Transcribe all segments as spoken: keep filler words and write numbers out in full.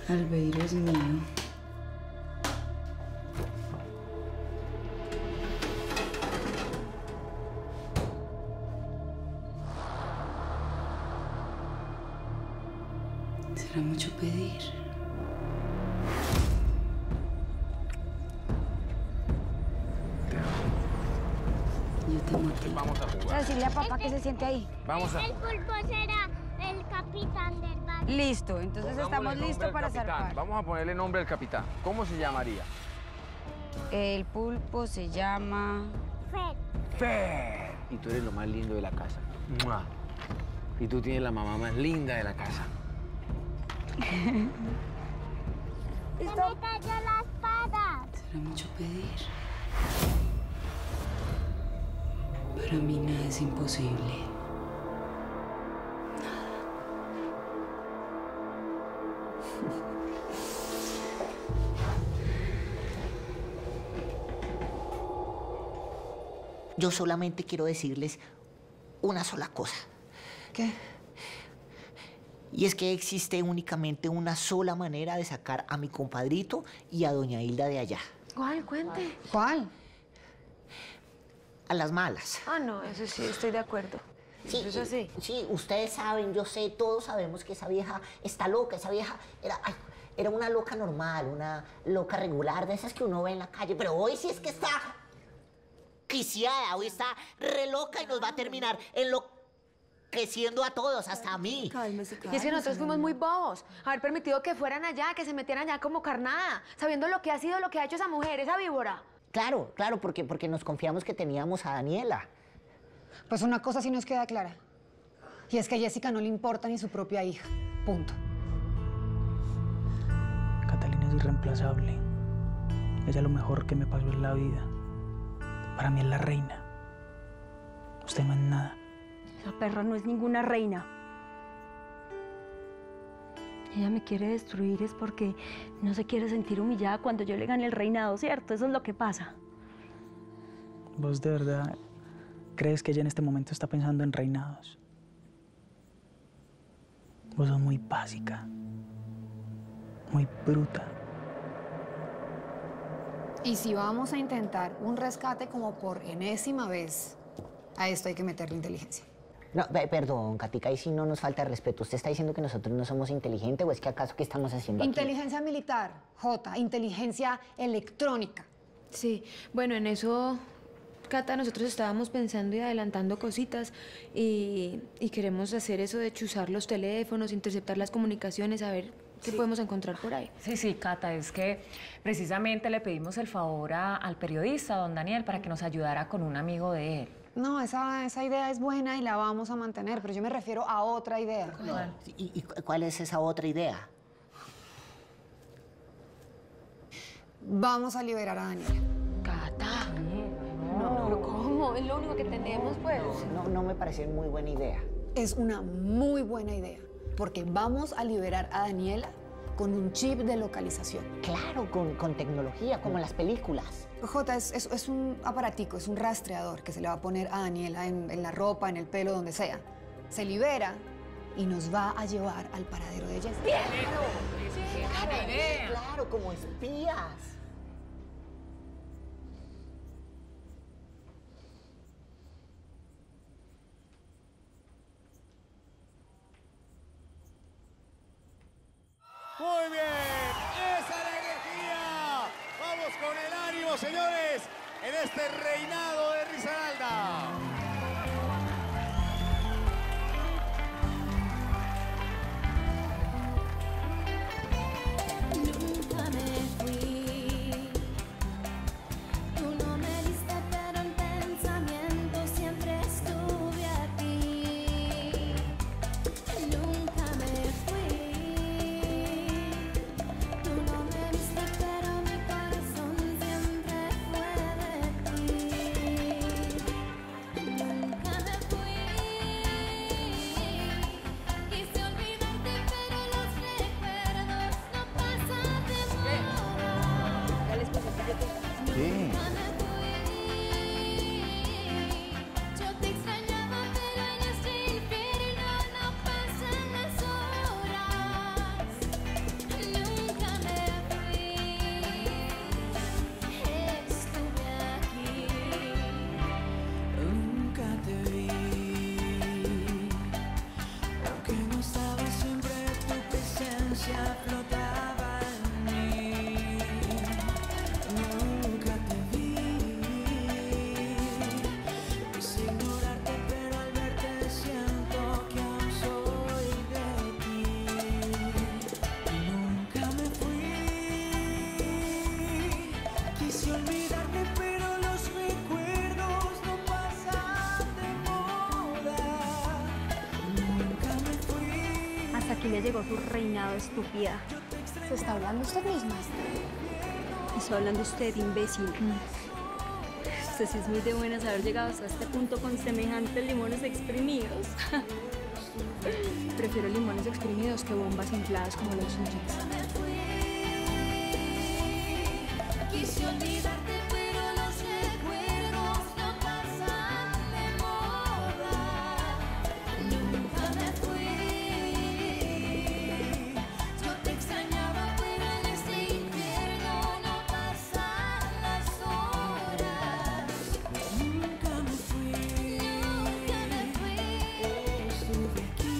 Albeiro es mío. ¿Será mucho pedir? Yo te amo a ti. Vamos a jugar. Decirle a papá que se siente ahí. Vamos a El pulpo será el capitán del barco. Listo, entonces Pongámosle estamos nombre listos al para capitán. zarpar. Vamos a ponerle nombre al capitán. ¿Cómo se llamaría? El pulpo se llama... Fer. Fer. Y tú eres lo más lindo de la casa. ¡Mua! Y tú tienes la mamá más linda de la casa. Se me cayó la espada. ¿Será mucho pedir? Para mí nada es imposible. Yo solamente quiero decirles una sola cosa. ¿Qué? Y es que existe únicamente una sola manera de sacar a mi compadrito y a doña Hilda de allá. ¿Cuál? Cuente. ¿Cuál? A las malas. Ah, no, eso sí, estoy de acuerdo. Sí, Eso es así. sí, ustedes saben, yo sé, todos sabemos que esa vieja está loca. Esa vieja era, ay, era una loca normal, una loca regular, de esas que uno ve en la calle. Pero hoy sí es que está quiciada, hoy está re loca y nos va a terminar enloqueciendo a todos, hasta a mí. Y Cálmese, es que cálmese, nosotros fuimos muy bobos. Haber permitido que fueran allá, que se metieran allá como carnada, sabiendo lo que ha sido, lo que ha hecho esa mujer, esa víbora. Claro, claro, porque, porque nos confiamos que teníamos a Daniela. Pues una cosa sí nos queda clara. Y es que a Jessica no le importa ni su propia hija. Punto. Catalina es irreemplazable. Ella es lo mejor que me pasó en la vida. Para mí es la reina. Usted no es nada. Esa perra no es ninguna reina. Ella me quiere destruir es porque no se quiere sentir humillada cuando yo le gane el reinado, ¿cierto? Eso es lo que pasa. ¿Vos de verdad crees que ella en este momento está pensando en reinados? Vos sos muy básica, muy bruta. Y si vamos a intentar un rescate como por enésima vez, a esto hay que meterle inteligencia. No, pe- perdón, Katica, y si no nos falta respeto, ¿usted está diciendo que nosotros no somos inteligentes o es que acaso qué estamos haciendo aquí? Inteligencia militar, J, inteligencia electrónica. Sí, bueno, en eso, Cata, nosotros estábamos pensando y adelantando cositas y, y queremos hacer eso de chuzar los teléfonos, interceptar las comunicaciones, a ver qué Sí. podemos encontrar por ahí. Sí, sí, Cata, es que precisamente le pedimos el favor a- al periodista, don Daniel, para que nos ayudara con un amigo de él. No, esa, esa idea es buena y la vamos a mantener, pero yo me refiero a otra idea. No, ¿Y, y cu- cuál es esa otra idea? Vamos a liberar a Daniela. Cata. No, pero ¿cómo? Es lo único que tenemos, pues. No, no me parece muy buena idea. Es una muy buena idea, porque vamos a liberar a Daniela con un chip de localización. Claro, con, con tecnología, como en las películas. Jota, es, es, es un aparatico, es un rastreador que se le va a poner a Daniela en, en la ropa, en el pelo, donde sea. Se libera y nos va a llevar al paradero de Jessica. Claro, claro, como espías. Muy bien, esa es la energía. Vamos con el ánimo, señores, en este reinado de Risaralda. Nunca me fui. Tú no me viste, pero en pensamiento siempre estuve aquí. Nunca me fui. Tú no me viste, pero mi corazón siempre fue de ti. le llegó su reinado, estúpida. ¿Se está hablando usted misma? Estoy hablando usted, imbécil. Usted sí es muy de buenas haber llegado hasta este punto con semejantes limones exprimidos. Prefiero limones exprimidos que bombas infladas como los suyos. Quise olvidarte, pero los recuerdos no pasan de moda. Nunca me fui. Yo te extrañaba, pero en este infierno no pasan las horas. Nunca me fui. Nunca me fui. Estuve aquí.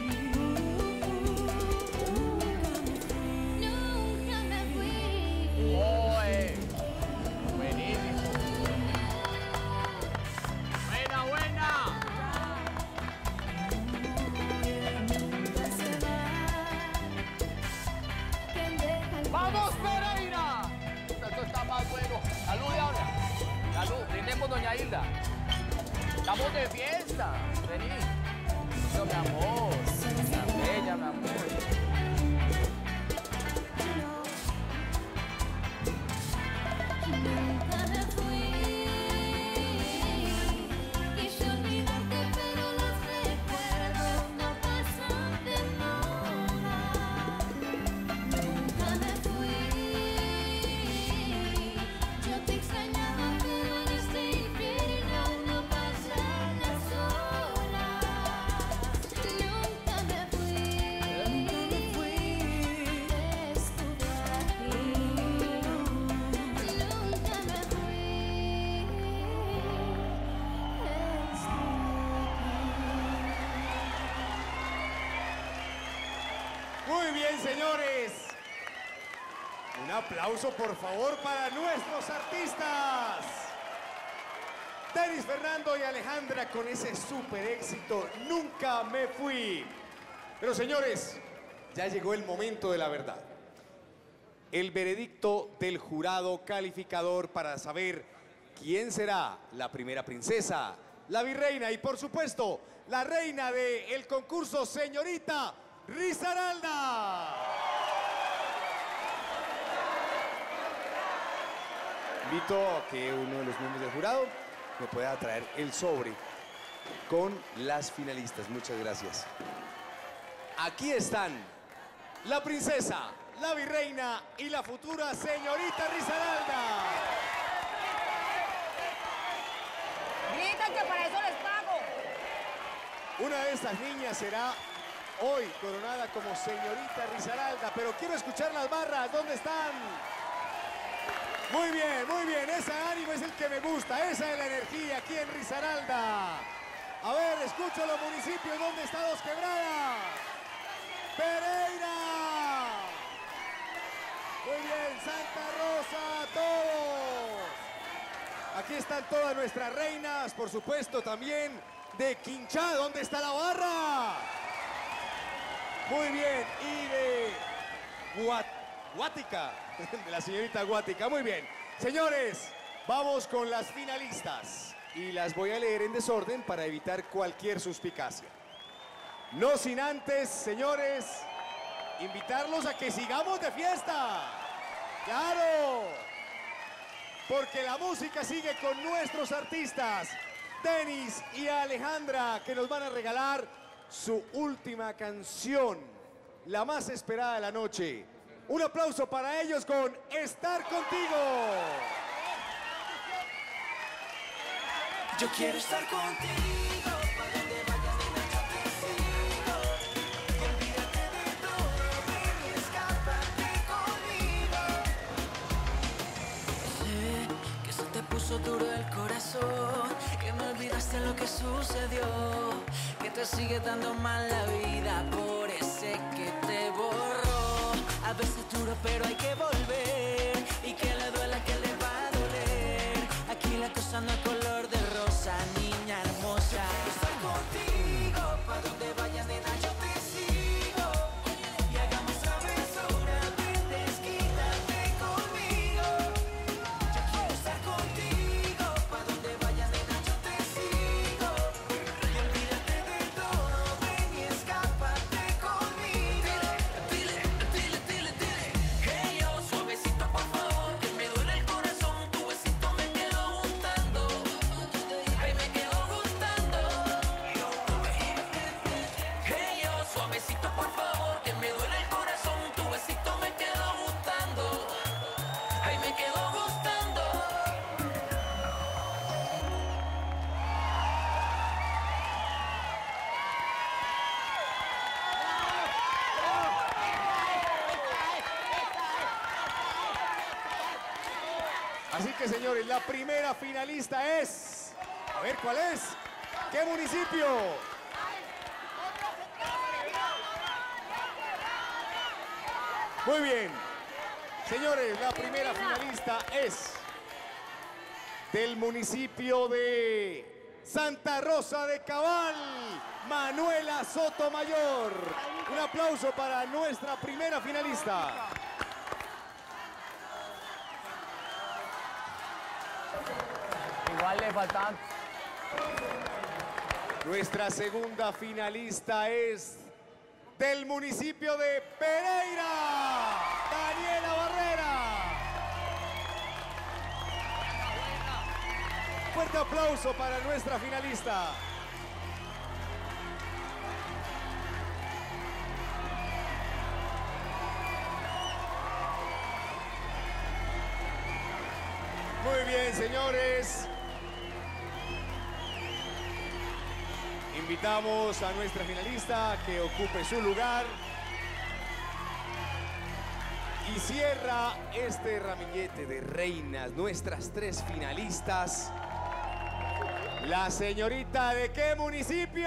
Nunca me fui. ¡Oye! Buenísimo. Buena, buena. ¡Vamos, Pereira! Esto está más bueno. Salud, Diabla. Salud. Brindemos, doña Hilda. Estamos de fiesta. Vení. Eso, mi amor. La bella, mi amor. Nunca me fui. Quise olvidarte, pero los recuerdos no pasan de moda. Nunca me fui. Yo te extrañaba, pero en este infierno no pasan las horas. Nunca me fui. Nunca me fui. Estuve aquí. Nunca me fui. Muy bien, señores. Un aplauso, por favor, para nuestros artistas. Denis Fernando y Alejandra con ese súper éxito, Nunca me fui. Pero, señores, ya llegó el momento de la verdad. El veredicto del jurado calificador para saber quién será la primera princesa, la virreina y, por supuesto, la reina del concurso, señorita Risaralda. Invito a que uno de los miembros del jurado me pueda traer el sobre con las finalistas. Muchas gracias. Aquí están la princesa, la virreina y la futura señorita Risaralda. Gritan que para eso les pago. Una de estas niñas será hoy coronada como señorita Risaralda, pero quiero escuchar las barras. ¿Dónde están? Muy bien, muy bien. Ese ánimo es el que me gusta. Esa es la energía aquí en Risaralda. A ver, escucho los municipios. ¿Dónde está Dos Quebradas? Pereira. Muy bien, Santa Rosa, todos. Aquí están todas nuestras reinas, por supuesto, también de Quinchá. ¿Dónde está la barra? Muy bien, y de Guat Guática, de la señorita Guática. Muy bien. Señores, vamos con las finalistas. Y las voy a leer en desorden para evitar cualquier suspicacia. No sin antes, señores, invitarlos a que sigamos de fiesta. ¡Claro! Porque la música sigue con nuestros artistas, Denis y Alejandra, que nos van a regalar su última canción, la más esperada de la noche. Un aplauso para ellos con Estar Contigo. Yo quiero estar contigo, para donde vayas, nena, yo te sigo. Olvídate de todo, ven y escápate conmigo. Sé que se te puso duro el corazón, que me olvidaste lo que sucedió, que te sigue dando mal la vida por ese que te borró. A veces duro, pero hay que volver, y que le duela, que le va a doler. Aquí la cosa no es color de rosa, niña hermosa. Estoy contigo, pa' donde vayas, nena, yo te sigo. Y hagamos travesuras, ven, desquítate conmigo. Yo quiero estar contigo, pa' donde vayas, nena, yo te sigo. Y olvídate de todo, ven y escápate conmigo. me quedó gustando. Así que, señores, la primera finalista es... A ver, ¿cuál es? ¿Qué municipio? Muy bien. Señores, la primera finalista es del municipio de Santa Rosa de Cabal, Manuela Sotomayor. Un aplauso para nuestra primera finalista. Igual le faltan. Nuestra segunda finalista es del municipio de Pereira, Daniela Barrera. Fuerte aplauso para nuestra finalista. Muy bien, señores. Invitamos a nuestra finalista a que ocupe su lugar. Y cierra este ramillete de reinas, nuestras tres finalistas. La señorita ¿de qué municipio?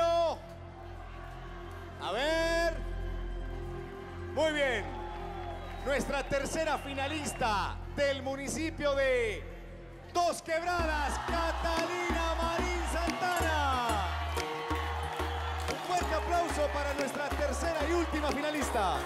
A ver. Muy bien. Nuestra tercera finalista del municipio de Dos Quebradas, Catalina Marín Santana. Un fuerte aplauso para nuestra tercera y última finalista.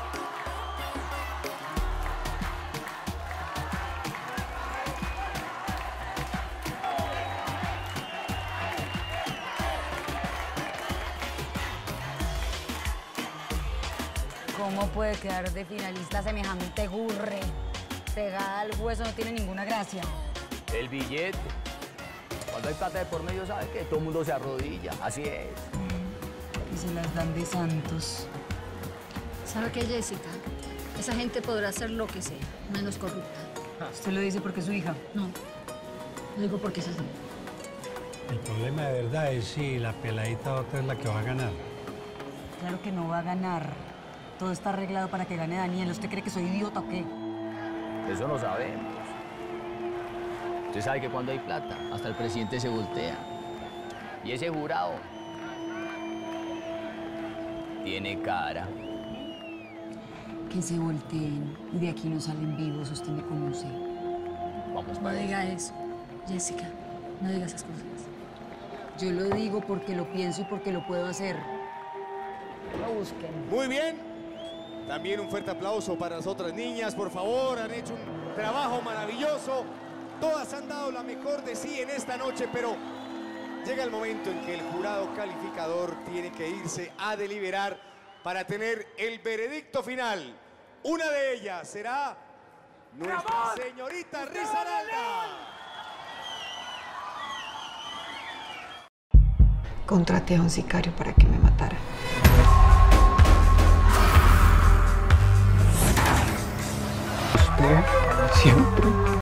¿Cómo puede quedar de finalista semejante gurre? Pegada al hueso no tiene ninguna gracia. El billete. Cuando hay plata de por medio, ¿sabe qué? Todo el mundo se arrodilla. Así es. Y se las dan de santos. ¿Sabe qué, Jessica? Esa gente podrá hacer lo que sea, menos corrupta. ¿Usted lo dice porque es su hija? No, lo digo porque es así. El problema de verdad es si la peladita otra es la que va a ganar. Claro que no va a ganar. Todo está arreglado para que gane Daniel. ¿Usted cree que soy idiota o qué? Eso no sabemos. Usted sabe que cuando hay plata, hasta el presidente se voltea. Y ese jurado tiene cara. Que se volteen. De aquí no salen vivos, usted me conoce. Vamos No para diga eso, Jessica. No diga esas cosas. Yo lo digo porque lo pienso y porque lo puedo hacer. No busquen. Muy bien. También un fuerte aplauso para las otras niñas, por favor. Han hecho un trabajo maravilloso. Todas han dado la mejor de sí en esta noche, pero llega el momento en que el jurado calificador tiene que irse a deliberar para tener el veredicto final. Una de ellas será nuestra señorita Risaralda. Contraté a un sicario para que me matara. Usted siempre